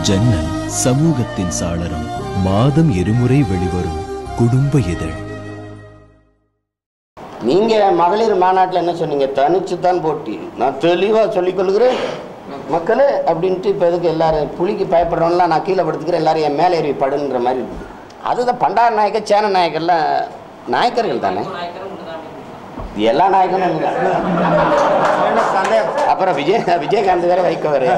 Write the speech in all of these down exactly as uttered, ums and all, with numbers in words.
ஜன்னல் சமூகத்தின் சாளரம் மாதம் இருமுறை வெளிவரும் குடும்ப இதழ். நீங்க மகளிர் மாநாட்டில் என்ன சொன்னீங்க? தனிச்சு தான் போட்டி. நான் தெளிவாக சொல்லிக் கொள்கிறேன் மக்களே அப்படின்ட்டு. இப்போ எதுக்கு எல்லாரும் புலிக்கு பயப்படுறவங்களாம் நான் கீழே படுத்துக்கிறேன், எல்லாரும் என் மேலே ஏறி படுன்ற மாதிரி இருக்குது. அதுதான் பண்டார நாயக்க சேன நாயக்கர்லாம் நாயக்கர்கள் தானே, எல்லா நாயக்கனும். அப்புறம் விஜய் விஜயகாந்த் வேற வைக்க வேற.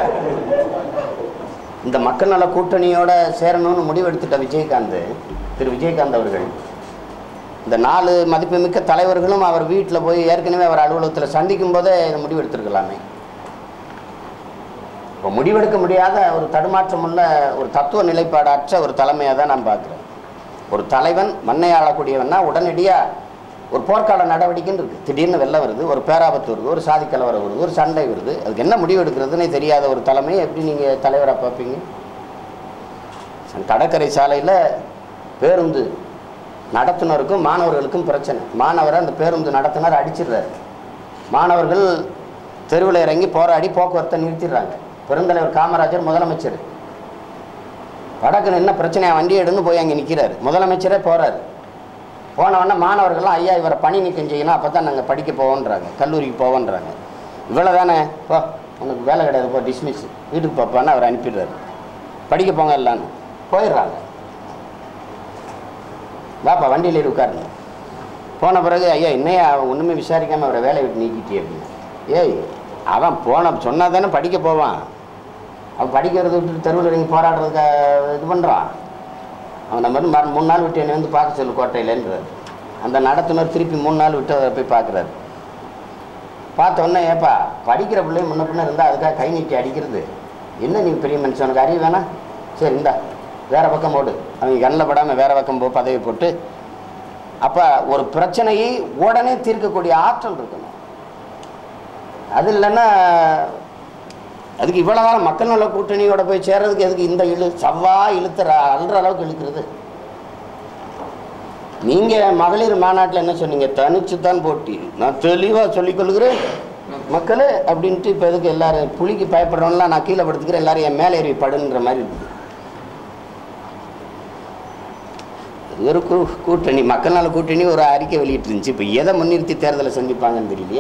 இந்த மக்கள் நல கூட்டணியோட சேரணும்னு முடிவெடுத்துட்ட விஜயகாந்த், திரு விஜயகாந்த் அவர்கள், இந்த நாலு மதிப்புமிக்க தலைவர்களும் அவர் வீட்டில் போய் ஏற்கனவே அவர் அலுவலகத்தில் சந்திக்கும் போதே இதை முடிவெடுத்திருக்கலாமே. இப்போ முடிவெடுக்க முடியாத ஒரு தடுமாற்றம் உள்ள ஒரு தத்துவ நிலைப்பாடு அற்ற ஒரு தலைமையாக தான் நான் பார்க்குறேன். ஒரு தலைவன் மண்ணை ஆளக்கூடியவன்னா உடனடியாக ஒரு போர்க்கால நடவடிக்கைன்னு இருக்குது. திடீர்னு வெள்ளம் வருது, ஒரு பேராபத்து வருது, ஒரு சாதி கலவரம் வருது, ஒரு சண்டை வருது, அதுக்கு என்ன முடிவு எடுக்கிறதுனே தெரியாத ஒரு தலைமையை எப்படி நீங்கள் தலைவராக பார்ப்பீங்க? கடற்கரை சாலையில் பேருந்து நடத்துனருக்கும் மாணவர்களுக்கும் பிரச்சனை. மாணவரை அந்த பேருந்து நடத்துனர் அடிச்சிடுறாரு. மாணவர்கள் தெருவில் இறங்கி போராடி போக்குவரத்தை நிறுத்திடுறாங்க. பெருந்தலைவர் காமராஜர் முதலமைச்சர் வடக்குன்னு என்ன பிரச்சனையா வண்டி எடுன்னு போய் அங்கே நிற்கிறாரு. முதலமைச்சரே போகிறாரு. போனவொடனே மாணவர்கள்லாம் ஐயா இவரை பணி நீக்கம் செய்யணும், அப்போ தான் நாங்கள் படிக்க போவோன்றாங்க, கல்லூரிக்கு போவோன்றாங்க. இவ்வளோ தானே, போ உனக்கு வேலை கிடையாது, போ டிஸ்மிஸ், வீட்டுக்கு போப்பான்னு அவர் அனுப்பிடுறாரு. படிக்க போங்க எல்லான்னு போயிடுறாங்க. வாப்பா வண்டியில் ஏறி உட்காருங்க. போன பிறகு ஐயா என்னையா அவன் ஒன்றுமே விசாரிக்காமல் அவரை வேலையை விட்டு நீக்கிட்டே அப்படின்னு. ஏய் அவன் போன சொன்னால் தானே படிக்க போவான். அவன் படிக்கிறத விட்டு தெருவில் இறங்கி போராடுறதுக்கு இது பண்ணுறான். அவன் நம்ம வந்து மூணு நாள் விட்டு என்னை வந்து பார்க்க சொல்லு கோட்டையிலன்றார். அந்த நடத்துனர் திருப்பி மூணு நாள் விட்டு அவரை போய் பார்க்குறாரு. பார்த்தோன்னே ஏப்பா படிக்கிற பிள்ளையும் முன்ன பின்ன இருந்தால் அதுக்காக கை நீட்டி அடிக்கிறது என்ன? நீங்கள் பெரிய மனுஷனுக்கு அறிவு வேணா? சரி இந்தா வேறு பக்கம் போடு. அவங்க கண்ணில் படாமல் வேறு பக்கம் போ, பதவி போட்டு. அப்போ ஒரு பிரச்சனையை உடனே தீர்க்கக்கூடிய ஆற்றல் இருக்கணும். அது இல்லைன்னா அதுக்கு இவ்வளோ காலம் மக்கள் நல கூட்டணியோட போய் சேர்றதுக்கு எதுக்கு இந்த இழு சவ்வா இழுத்துற அல்ற அளவுக்கு இழுக்கிறது? நீங்கள் மகளிர் மாநாட்டில் என்ன சொன்னீங்க? தனிச்சு தான் போட்டி. நான் தெளிவாக சொல்லிக் கொள்கிறேன் மக்களே அப்படின்ட்டு. இப்போ எதுக்கு எல்லாரும் புலிக்கு பயப்படுறவங்களாம் நான் கீழே படுத்துக்கிறேன், எல்லாரும் என் மேலே ஏறி படுன்ற மாதிரி இருக்குது. ஒரு கூ கூட்டணி மக்கள் நல கூட்டணி ஒரு அறிக்கை வெளியிட்டு இருந்துச்சு. இப்போ எதை முன்னிறுத்தி தேர்தலை சந்திப்பாங்கன்னு தெரியலையே.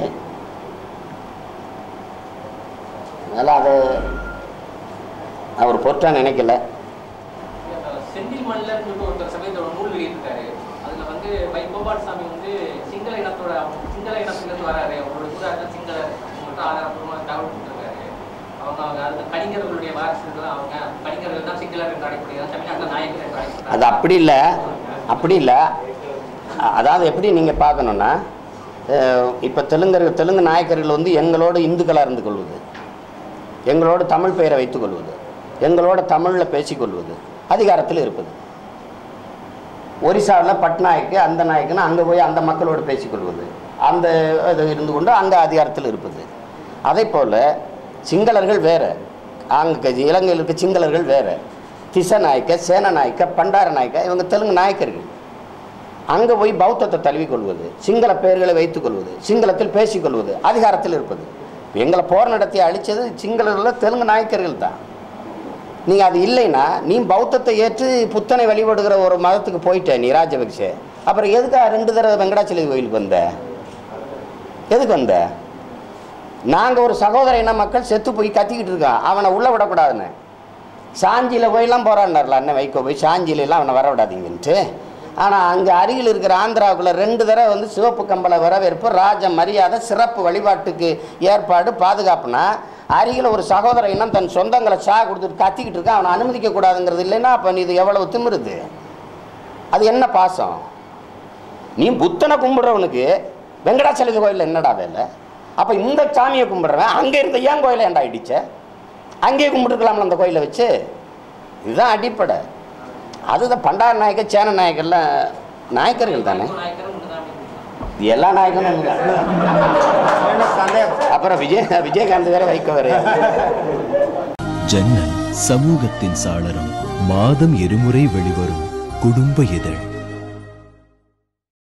அதனால் அதை அவர் பொறுத்தா நினைக்கல. செந்தில் மல்லர்னு ஒருத்தர் சமயத்தோட நூல் வெளியிட்டிருக்காரு. அதில் வந்து வை கோபால்சாமி வந்து சிங்கள இனத்தோட சிங்கள இனத்திலிருந்து வராரு, அவரோட சூழல் சிங்களர் மட்டும் ஆதாரப்பூர்வமாக தகவல் கொடுத்துருக்காரு. அவங்க அவங்க அது கணிஞர்களுடைய வாரிசுகள், அவங்க கணிஞர்கள் தான் சிங்களர் என்று அழைக்கப்படுகிறார், தமிழ்நாட்டில் நாயக்கர் என்று அழைக்கிறார். அது அப்படி இல்லை, அப்படி இல்லை. அதாவது எப்படி நீங்கள் பார்க்கணுன்னா, இப்போ தெலுங்கர்கள் தெலுங்கு நாயக்கர்கள் வந்து எங்களோட இந்துக்களாக இருந்து கொள்வது, எங்களோட தமிழ் பெயரை வைத்துக் கொள்வது, எங்களோட தமிழில் பேசிக்கொள்வது, அதிகாரத்தில் இருப்பது. ஒரிசாவில் பட்நாயக்கு அந்த நாயக்குன்னு அங்கே போய் அந்த மக்களோடு பேசிக்கொள்வது, அந்த இது இருந்து கொண்டு அங்கே அதிகாரத்தில் இருப்பது. அதே போல் சிங்களர்கள் வேறு, அங்கே இலங்கையில் இருக்க சிங்களர்கள் வேறு. திசநாயக்க, சேனநாயக்க, பண்டார நாயக்க, இவங்க தெலுங்கு நாயக்கர்கள். அங்கே போய் பௌத்தத்தை தழுவிக்கொள்வது, சிங்கள பெயர்களை வைத்துக்கொள்வது, சிங்களத்தில் பேசிக்கொள்வது, அதிகாரத்தில் இருப்பது. எங்களை போர் நடத்தி அழித்தது சிங்களர்கள், தெலுங்கு நாயக்கர்கள் தான். நீங்கள் அது இல்லைன்னா நீ பௌத்தத்தை ஏற்று புத்தனை வழிபடுகிற ஒரு மதத்துக்கு போயிட்ட நீ ராஜபக்சே. அப்புறம் எதுக்காக ரெண்டு தடவை வெங்கடாச்சலபதி கோயிலுக்கு வந்த? எதுக்கு வந்த? நாங்கள் ஒரு சகோதர இன மக்கள் செத்து போய் கத்திக்கிட்டு இருக்கான், அவனை உள்ளே விடக்கூடாதுன்னு சாஞ்சியில் போயெல்லாம் போராடினார்ல அண்ணன் வைகோ போய் சாஞ்சியிலெல்லாம் அவனை வர விடாதீங்கன்ட்டு. ஆனால் அங்கே அருகில் இருக்கிற ஆந்திராவுக்குள்ளே ரெண்டு தடவை வந்து சிவப்பு கம்பளை வரவேற்பு, ராஜ மரியாதை, சிறப்பு வழிபாட்டுக்கு ஏற்பாடு, பாதுகாப்புனா அருகில் ஒரு சகோதர இனம் தன் சொந்தங்களை சா கொடுத்துட்டு கத்திக்கிட்டு இருக்கான், அவனை அனுமதிக்கக்கூடாதுங்கிறது இல்லைன்னா அப்போ நீ இது எவ்வளவு திமிருது? அது என்ன பாசம்? நீ புத்தனை கும்பிட்றவனுக்கு வெங்கடாச்சலபதி கோயிலில் என்னடா வேலை? அப்போ இந்த சாமியை கும்பிட்றவன் அங்கே இருந்த ஏன் கோயிலை ஏன்டா ஆயிடுச்ச? அங்கேயே கும்பிட்டுருக்கலாம்ல அந்த கோயிலை வச்சு. இதுதான் அடிப்படை. அதுதான் பண்டார நாயக்க சேன நாயக்கர்லாம் நாயக்கர்கள் தானே, எல்லா நாயக்கனும். அப்புறம் விஜய் விஜயகாந்த் வேற வைக்க வேற. ஜன்னல் சமூகத்தின் சாளரம் மாதம் இருமுறை வெளிவரும் குடும்ப இதழ்.